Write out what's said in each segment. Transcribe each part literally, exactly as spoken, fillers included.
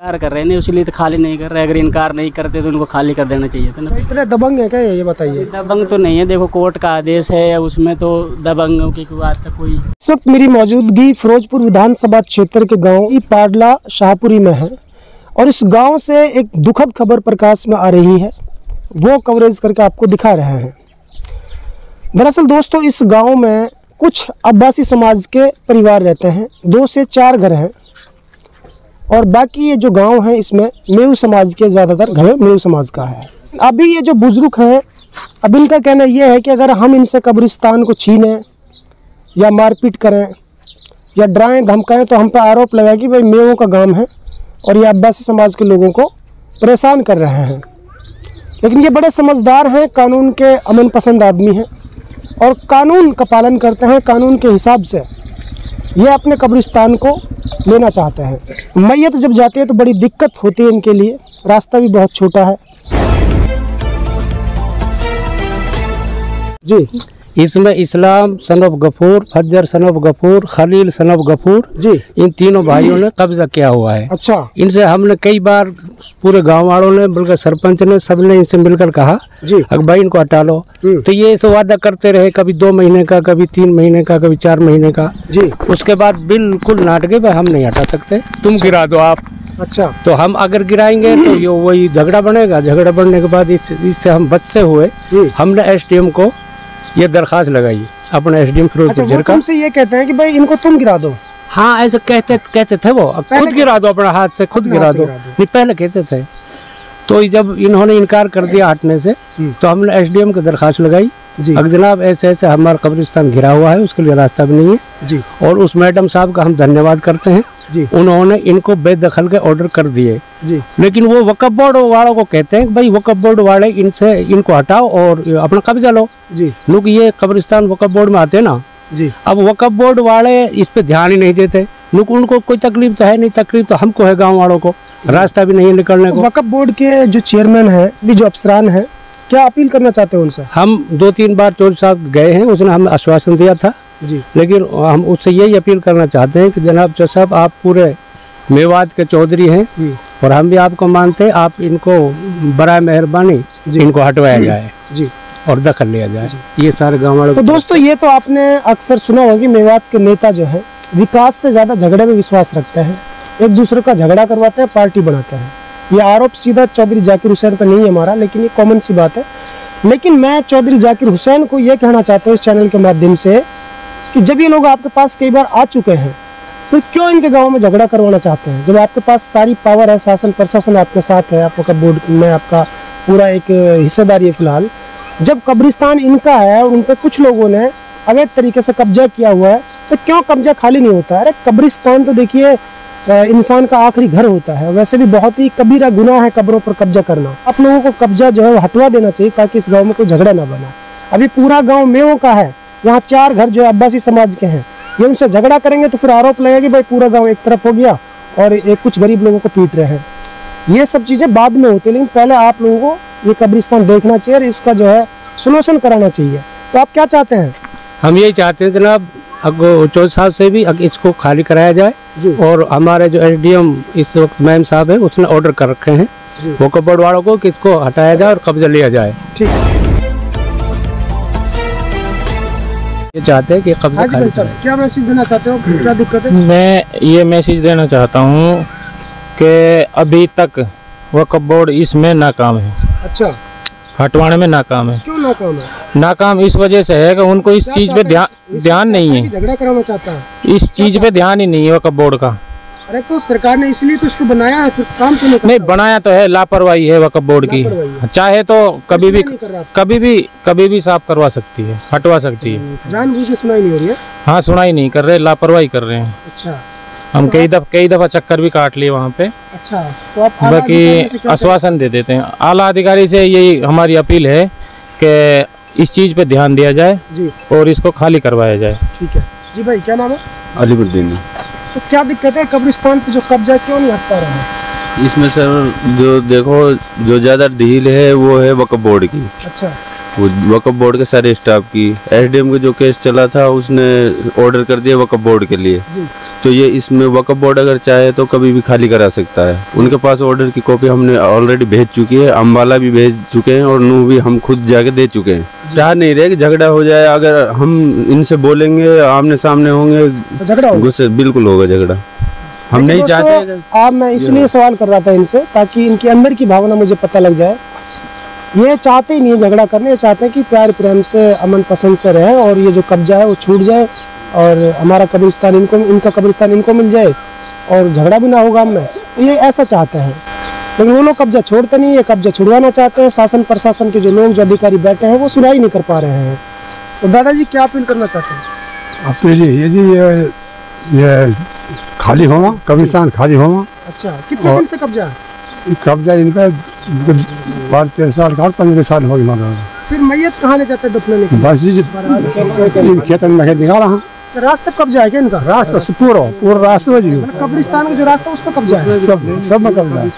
इनकार कर रहे हैं, इसलिए तो खाली नहीं कर रहे। अगर इनकार नहीं करते तो उनको खाली कर देना चाहिए था ना। इतने दबंग है क्या ये बताइए? दबंग तो नहीं है, देखो कोर्ट का आदेश है, उसमें तो दबंगों की बात तक कोई। इस वक्त मेरी मौजूदगी फिरोजपुर विधानसभा क्षेत्र के गाँव पाडला शाहपुरी में है और इस गाँव से एक दुखद खबर प्रकाश में आ रही है, वो कवरेज करके आपको दिखा रहे हैं। दरअसल दोस्तों, इस गांव में कुछ अब्बासी समाज के परिवार रहते हैं, दो से चार घर हैं और बाकी ये जो गांव है इसमें मेऊ समाज के ज़्यादातर घर मेऊ समाज का है। अभी ये जो बुजुर्ग हैं, अब इनका कहना ये है कि अगर हम इनसे कब्रिस्तान को छीनें या मारपीट करें या डराएं धमकाएं तो हम पर आरोप लगाए कि भाई मेऊ का गाँव है और ये अब्बासी समाज के लोगों को परेशान कर रहे हैं। लेकिन ये बड़े समझदार हैं, कानून के अमन पसंद आदमी हैं और कानून का पालन करते हैं। कानून के हिसाब से ये अपने कब्रिस्तान को लेना चाहते हैं। मैयत जब जाती है तो बड़ी दिक्कत होती है इनके लिए, रास्ता भी बहुत छोटा है। जी, इसमें Islam son of Gafoor, Fajjar son of Gafoor, Khalil son of Gafoor, जी, इन तीनों भाइयों ने कब्जा किया हुआ है। अच्छा। इनसे हमने कई बार पूरे गांव वालों ने, बल्कि सरपंच ने, सबने इनसे मिलकर कहा जी, अगर भाई इनको हटा लो, तो ये इसे वादा करते रहे, कभी दो महीने का, कभी तीन महीने का, कभी चार महीने का। जी। उसके बाद बिल्कुल नाटके भाई हम नहीं हटा सकते, तुम गिरा दो आप। अच्छा। तो हम अगर गिराएंगे तो ये वही झगड़ा बनेगा। झगड़ा बनने के बाद इस इससे हम बचते हुए हमने एस डी एम को ये दरखास्त लगाई, अपने एस डी एम फिरोजपुर अच्छा, तुमसे ये कहते हैं कि भाई इनको तुम गिरा दो? हाँ, ऐसे कहते कहते थे वो, खुद गिरा दो, अपना हाथ से खुद गिरा दो, नहीं पहले कहते थे। तो जब इन्होंने इनकार कर दिया हटने से तो हमने एस डी एम को दरखास्त लगाई, अगर जनाब ऐसे ऐसे हमारा कब्रिस्तान घिरा हुआ है, उसके लिए रास्ता भी नहीं है जी। और उस मैडम साहब का हम धन्यवाद करते हैं जी, उन्होंने इनको बेदखल के ऑर्डर कर दिए जी। लेकिन वो वक्फ बोर्ड वालों को कहते हैं भाई वक्फ बोर्ड वाले इनसे इनको हटाओ और अपना कब्जा लो जी। लोग ये कब्रिस्तान वक्फ बोर्ड में आते ना जी। अब वक्फ बोर्ड वाले इस पे ध्यान ही नहीं देते। लोग उनको कोई तकलीफ तो है नहीं, तकलीफ तो हमको है, गाँव वालों को रास्ता भी नहीं है निकलने को। वक्फ बोर्ड के जो चेयरमैन है, जो अफसरान है, क्या अपील करना चाहते हैं उनसे? हम दो तीन बार चौधरी साहब गए हैं, उसने हमें आश्वासन दिया था जी, लेकिन हम उससे यही अपील करना चाहते हैं कि जनाब चौधरी साहब आप पूरे मेवात के चौधरी हैं और हम भी आपको मानते हैं, आप इनको बराए मेहरबानी इनको हटवाया जाए जी और दखल लिया जाए ये सारे गाँव वालों। तो दोस्तों, ये तो आपने अक्सर सुना होगा कि मेवात के नेता जो है विकास से ज्यादा झगड़े में विश्वास रखते हैं, एक दूसरे का झगड़ा करवाते हैं, पार्टी बनाते हैं। ये आरोप सीधा चौधरी जाकिर हुसैन पर नहीं है हमारा, लेकिन ये कॉमन सी बात है। लेकिन मैं चौधरी जाकिर हुसैन को ये कहना चाहता हूँ इस चैनल के माध्यम से कि जब ये लोग आपके पास कई बार आ चुके हैं तो क्यों इनके गांव में झगड़ा करवाना चाहते हैं? जब आपके पास सारी पावर है, शासन प्रशासन आपके साथ है, आप वक्फ बोर्ड में आपका पूरा एक हिस्सेदारी है फिलहाल। जब कब्रिस्तान इनका है और उन पर कुछ लोगों ने अवैध तरीके से कब्जा किया हुआ है तो क्यों कब्जा खाली नहीं होता है? अरे कब्रिस्तान तो देखिए इंसान का आखिरी घर होता है, वैसे भी बहुत ही कबीरा गुनाह है कब्रों पर कब्जा करना। आप लोगों को कब्जा जो है वो हटवा देना चाहिए ताकि इस गाँव में कोई झगड़ा ना बना। अभी पूरा गाँव मेवों का है, यहाँ चार घर जो है अब्बासी समाज के हैं, ये उनसे झगड़ा करेंगे तो फिर आरोप लगेगा कि भाई पूरा गांव एक तरफ हो गया और एक कुछ गरीब लोगों को पीट रहे हैं। ये सब चीज़ें बाद में होती है, लेकिन पहले आप लोगों को ये कब्रिस्तान देखना चाहिए और इसका जो है सोल्यूशन कराना चाहिए। तो आप क्या चाहते हैं? हम यही चाहते हैं जनाब चौधरी साहब से भी इसको खाली कराया जाए और हमारे जो एस डी एम इस वक्त मैम साहब है उसने ऑर्डर कर रखे हैं वक्फ बोर्ड वालों को कि इसको हटाया जाए और कब्जा लिया जाए। ठीक है, ये चाहते हैं कि कब्जा खाली सर, क्या मैसेज देना चाहते हो? क्या दिक्कत है? मैं ये मैसेज देना चाहता हूँ कि अभी तक वक्फ बोर्ड इसमें नाकाम है। अच्छा, हटवाने में नाकाम है। क्यों नाकाम है? नाकाम इस वजह से है कि उनको इस चीज पे ध्यान ध्यान नहीं है, झगड़ा कराना चाहता है, इस चीज पे ध्यान ही नहीं है वक्फ बोर्ड का। अरे तो सरकार ने इसलिए तो इसको बनाया है, फिर काम क्यों नहीं करता? नहीं बनाया तो है, लापरवाही है वक्फ बोर्ड की। चाहे तो कभी भी कभी भी कभी भी साफ करवा सकती है, हटवा सकती है। जानबूझ के सुनाई नहीं हो रही है? हाँ, सुनाई नहीं कर रहे, लापरवाही कर रहे हैं। अच्छा, हम कई दफा कई दफा चक्कर भी काट लिए वहाँ पे। अच्छा, तो आप बाकी आश्वासन दे देते हैं। आला अधिकारी से यही हमारी अपील है कि इस चीज पे ध्यान दिया जाए जी और इसको खाली करवाया जाए। ठीक है जी। भाई क्या नाम है? अलीबुद्दीन। तो क्या दिक्कत है, कब्रिस्तान पे जो कब्जा क्यों नहीं हट पा रहा है? इसमें सर जो देखो जो ज़्यादा ढील है वो है वक्फ बोर्ड की। अच्छा, वो वक्फ बोर्ड के सारे स्टाफ की। एसडीएम का जो केस चला था उसने ऑर्डर कर दिया वक्फ बोर्ड के लिए, तो ये इसमें वक्फ बोर्ड अगर चाहे तो कभी भी खाली करा सकता है। उनके पास ऑर्डर की कॉपी हमने ऑलरेडी भेज चुकी है, अम्बाला भी भेज चुके हैं और नूह भी हम खुद जाके दे चुके हैं। चाह नहीं रहे कि झगड़ा हो जाए, अगर हम इनसे बोलेंगे आमने सामने होंगे झगड़ा होगा, गुस्से बिल्कुल होगा झगड़ा। हम नहीं चाहते। आप मैं इसलिए सवाल कर रहा था इनसे ताकि इनके अंदर की भावना मुझे पता लग जाए। ये चाहते ही नहीं झगड़ा करने, ये चाहते हैं कि प्यार प्रेम से अमन पसंद से रहे और ये जो कब्जा है वो छूट जाए और हमारा कब्रिस्तान इनको, इनका कब्रिस्तान इनको मिल जाए और झगड़ा भी ना हो गाँव में। ये ऐसा चाहते हैं, लेकिन वो लोग कब्जा छोड़ते नहीं, ये कब्जा छुड़वाना चाहते हैं। शासन प्रशासन के जो लोग, जो अधिकारी बैठे हैं वो सुनाई नहीं कर पा रहे हैं। तो दादाजी क्या अपील करना चाहते हैं? अपील ये जी ये, ये खाली होगा, कब्रिस्तान खाली होगा। अच्छा, कितने दिन से कब्जा है? कब्जा इनका बारह तेरह साल का, पंद्रह साल हो गया। फिर मैयत कहाँ ले जाते हैं दफनाने के लिए? बस जी खेत में निकाला हाँ। रास्ता कब्जा है क्या इनका? रास्ता से पूरा पूरा रास्ता जी, कब्रिस्तान का जो रास्ता उस पर कब्जा है, सब सब में कब्जा है।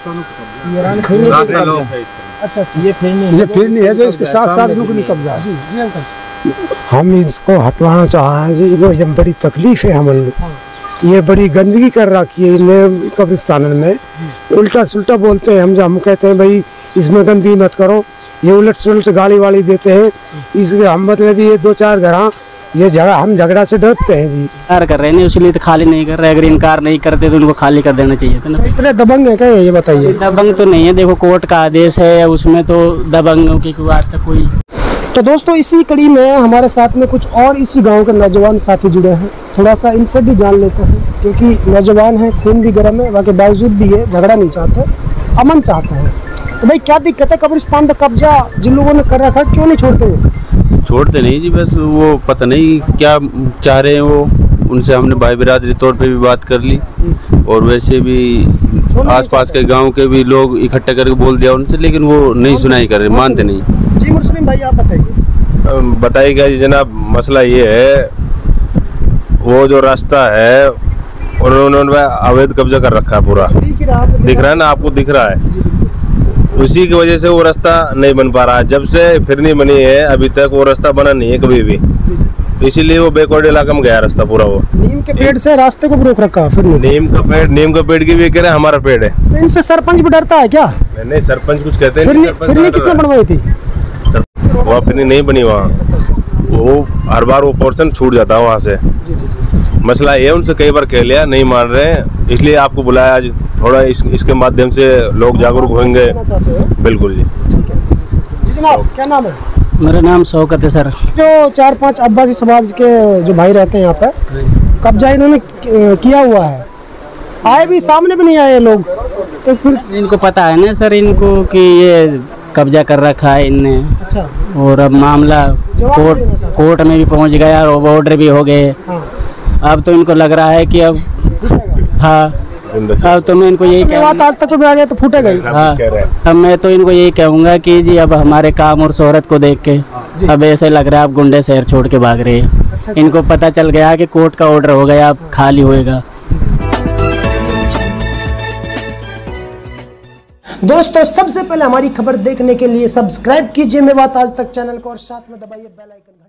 अच्छा अच्छा, ये फिर ये फिर नहीं है जो इसके साथ साथ इनको नहीं कब्जा है। जी जी अंकल, हम इसको हटवाना चाह रहे हैं जी, वो ये बड़ी तकलीफ है हमें। ये बड़ी गंदगी कर रखी है इनने कब्रिस्तान में, उल्टा सुल्टा बोलते हैं। हम हम कहते हैं भाई इसमें गंदगी मत करो, ये उलट सुलट गाली वाली देते हैं। इसके हम मतलब ये दो चार घर ये झगड़ा, हम झगड़ा से डरते हैं जी। इनकार कर रहे हैं इसलिए तो खाली नहीं कर रहे। अगर इनकार नहीं करते तो उनको खाली कर देना चाहिए था ना। इतने दबंग है क्या ये बताइए? दबंग तो नहीं है, देखो कोर्ट का आदेश है, उसमें तो दबंगों की कोई आज तक कोई। तो दोस्तों इसी कड़ी में हमारे साथ में कुछ और इसी गांव के नौजवान साथी जुड़े हैं, थोड़ा सा इनसे भी जान लेते हैं। क्योंकि नौजवान हैं, खून भी गर्म है, के बावजूद भी ये झगड़ा नहीं चाहते, अमन चाहते हैं। तो भाई क्या दिक्कत है? कब्रिस्तान पर कब्जा जिन लोगों ने कर रखा क्यों नहीं छोड़ते वो? छोड़ते नहीं जी, बस वो पता नहीं क्या चाह रहे हैं वो। उनसे हमने भाई बिरादरी तौर पे भी बात कर ली और वैसे भी आसपास के गांव के भी लोग इकट्ठा करके बोल दिया उनसे, लेकिन वो नहीं सुनाई कर रहे, मानते नहीं। जी मुस्लिम भाई आप बताइए। बताइएगा जी जनाब, मसला ये है वो जो रास्ता है उन्होंने अवैध कब्जा कर रखा है पूरा, दिख रहा है ना आपको, दिख रहा है। उसी की वजह से वो रास्ता नहीं बन पा रहा है। जब से फिरनी बनी है अभी तक वो रास्ता बना नहीं है कभी भी, इसीलिए वो बैकवर्ड इलाका में गया रास्ता पूरा। वो नीम के पेड़ से रास्ते को रोक रखा फिर नीम का पेड़, नीम का पेड़ की भी कह रहे हैं हमारा पेड़ है। तो इनसे सरपंच भी डरता है क्या? नहीं, सरपंच कुछ कहते हैं। फिरनी फिरनी किसने बनवाई थी? वहाँ फिरनी नहीं बनी वहाँ, वो हर बार वो पोर्शन छूट जाता है वहाँ से। मसला ये उनसे कई बार कह लिया, नहीं मान रहे हैं, इसलिए आपको बुलाया आज। थोड़ा इस, इसके माध्यम से लोग जागरूक होंगे। बिल्कुल जी। जी जनाब, क्या नाम है? मेरा नाम शौकत है सर। जो चार पांच अब्बासी समाज के जो भाई रहते हैं यहाँ पे, कब्जा इन्होंने किया हुआ है, आए भी सामने भी नहीं आए लोग, तो फिर इनको पता है ना सर इनको कि ये कब्जा कर रखा है इनने। अच्छा, और अब मामला कोर्ट कोर्ट में भी पहुंच गया और ऑर्डर भी हो गए। हाँ। अब तो इनको लग रहा है कि अब हाँ अब तो मैं इनको यही बात आज तक भी आ गया तो फूटेगा ही। हाँ, अब मैं तो इनको यही कहूँगा कि जी अब हमारे काम और शोहरत को देख के अब ऐसे लग रहा है आप गुंडे शहर छोड़ के भाग रहे हैं। अच्छा, इनको पता चल गया कि कोर्ट का ऑर्डर हो गया, अब खाली होएगा। दोस्तों सबसे पहले हमारी खबर देखने के लिए सब्सक्राइब कीजिए मेवात आज तक चैनल को और साथ में दबाइए बेल आइकन।